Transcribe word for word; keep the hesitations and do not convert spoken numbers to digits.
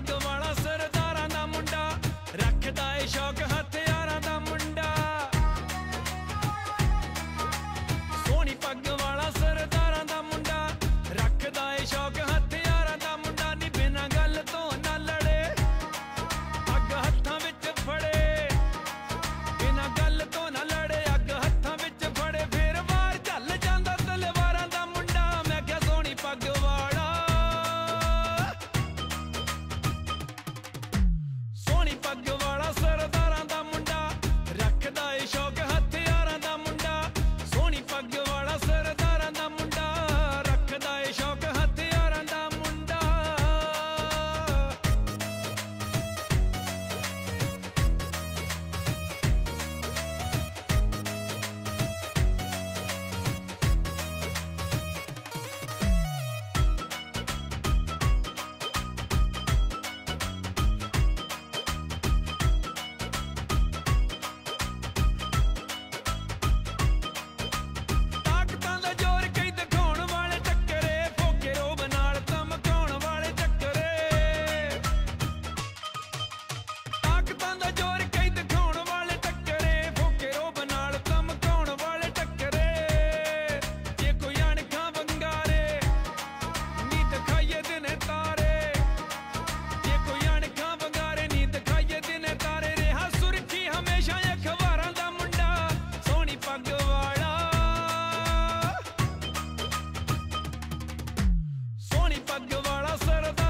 पग वाला सरदारां दा मुंडा, रखदा ए शौक हथियारां दा मुंडा। सोहनी पग वाला सरदारां दा मुंडा, रखदा ए शौक हथियारां दा मुंडा। नी बिना गल तो ना लड़े, अग हत्थां विच फड़े, बिना गल तो ना लड़े, अग हत्थां विच फड़े। फिर वार झल जांदा तलवारां दा मुंडा। मैं क्या सोहनी पग वाला, सोहनी पग वाला सरदारां दा मुंडा, रखदा ए शौक हथियारां दा मुंडा। सोहनी पग वाला सरदारां दा मुंडा, रखदा ए शौक हथियारां दा मुंडा। ताकतां दा जोर कई दिखाउण वाले टक्करे, फोके रोब नाल धमकाउण वाले टक्करे। ताकतां दा जोर कई दिखाउण वाले टक्करे, फोके रोब नाल धमकाउण वाले टक्करे। जे कोई अणखां वंगारे, नी दिखाइए दिने तारे। जे कोई अणखां वंगारे, नी दिखाइए दिने तारे। रेहा सुरखी हमेशा अखबारां दा मुंडा, सोहनी पग वाला, सोहनी पग वाला सरदार